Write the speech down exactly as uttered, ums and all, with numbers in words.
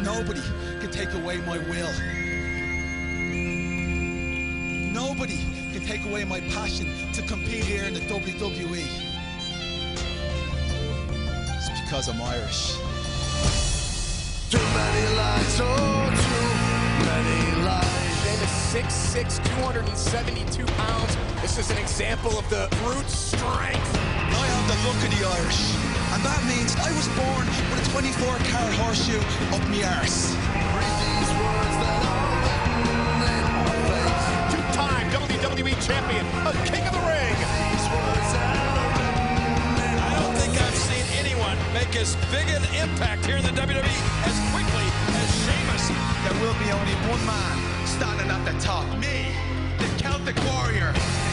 Nobody can take away my will. Nobody can take away my passion to compete here in the W W E. It's because I'm Irish. Too many lies, oh, too many lies. Sheamus six six, two hundred seventy-two pounds. This is an example of the brute strength. I have the look of the Irish, and that means I was born with a twenty-four carat horseshoe up me arse. Read these words that are written in my face. Two-time W W E champion, a king of the ring. These words that are written in I don't think I've seen anyone make as big an impact here in the W W E as quickly as Sheamus. There will be only one man standing at the top. Me, the Celtic Warrior.